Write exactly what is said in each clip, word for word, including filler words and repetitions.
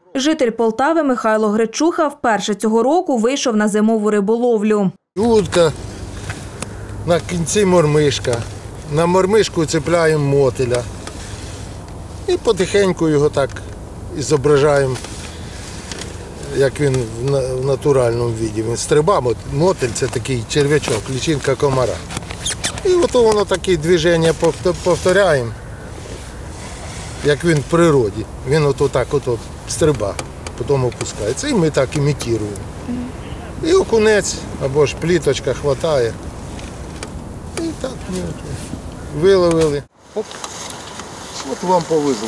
Житель Полтави Михайло Гречуха вперше цього року вийшов на зимову риболовлю. Удка, на кінці мормишка. На мормишку цепляємо мотиля. І потихеньку його так і зображаємо, як він в натуральному віді. Він стриба, мотиль – це такий черв'ячок, личинка комара. І от воно такі движення повторяємо, як він в природі. Він от отак от стриба, потім опускається. І ми так імітуємо. І окунець або ж пліточка хватає. І так ми виловили. Оп. От вам повезло.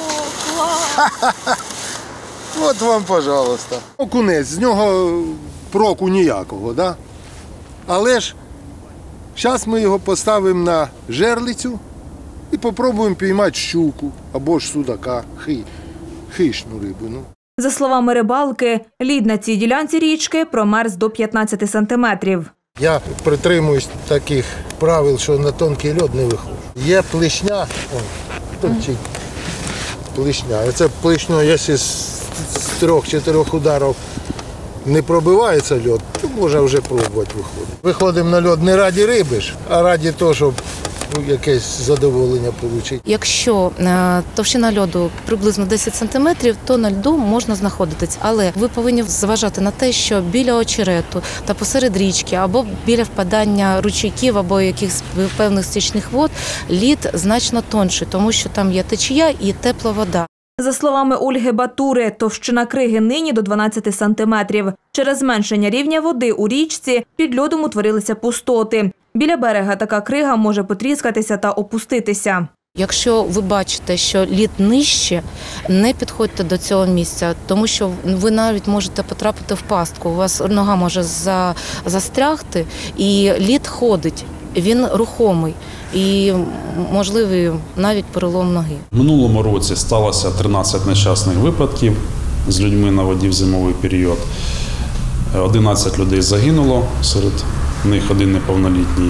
От вам, пожалуйста. Окунець, з нього проку ніякого, да? Але ж зараз ми його поставимо на жерлицю і спробуємо піймати щуку або ж судака, хи, хищну рибу. Ну. За словами рибалки, лід на цій ділянці річки промерз до п'ятнадцяти сантиметрів. Я притримуюсь таких правил, що на тонкий лід не виходжу. Є плешня, о, торчить плешня. Оце плешню, якщо з трьох-чотирьох ударів не пробивається лід, то можна вже пробувати виходити. Виходимо на лід не раді риби ж, а раді того, щоб якесь задоволення отримати. Якщо товщина льоду приблизно десять сантиметрів, то на льду можна знаходитись. Але ви повинні зважати на те, що біля очерету та посеред річки або біля впадання ручейків або якихось певних стічних вод лід значно тонший, тому що там є течія і тепла вода. За словами Ольги Батури, товщина криги нині до дванадцяти сантиметрів. Через зменшення рівня води у річці під льодом утворилися пустоти. Біля берега така крига може потріскатися та опуститися. Якщо ви бачите, що лід нижче, не підходьте до цього місця, тому що ви навіть можете потрапити в пастку. У вас нога може за, застрягти, і лід ходить, він рухомий. І можливий навіть перелом ноги. В минулому році сталося тринадцять нещасних випадків з людьми на воді в зимовий період. одинадцять людей загинуло, серед них один неповнолітній.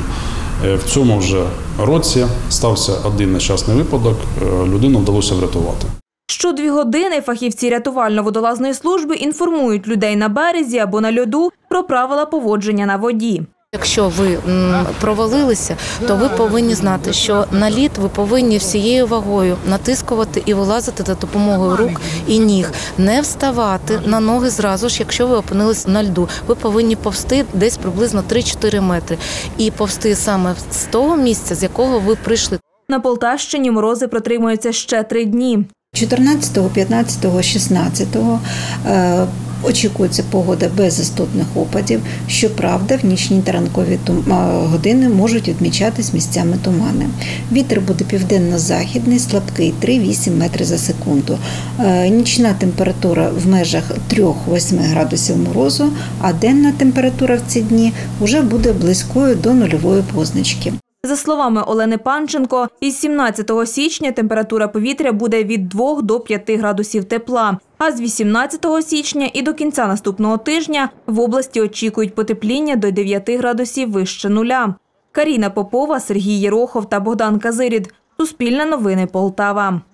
В цьому вже році стався один нещасний випадок, людину вдалося врятувати. Щодві години фахівці рятувально-водолазної служби інформують людей на березі або на льоду про правила поводження на воді. Якщо ви провалилися, то ви повинні знати, що на лід ви повинні всією вагою натискувати і вилазити за допомогою рук і ніг. Не вставати на ноги зразу ж, якщо ви опинились на льду. Ви повинні повсти десь приблизно три-чотири метри. І повсти саме з того місця, з якого ви прийшли. На Полтавщині морози протримуються ще три дні. чотирнадцятого, п'ятнадцятого, шістнадцятого е, очікується погода без істотних опадів. Щоправда, в нічні та ранкові години можуть відмічатись місцями тумани. Вітер буде південно-західний, слабкий три-вісім метрів за секунду. Е, нічна температура в межах три-восьми градусів морозу, а денна температура в ці дні вже буде близькою до нульової позначки. За словами Олени Панченко, із сімнадцятого січня температура повітря буде від двох до п'яти градусів тепла, а з вісімнадцятого січня і до кінця наступного тижня в області очікують потепління до дев'яти градусів вище нуля. Каріна Попова, Сергій Єрохов та Богдан Казирід. Суспільне новини Полтава.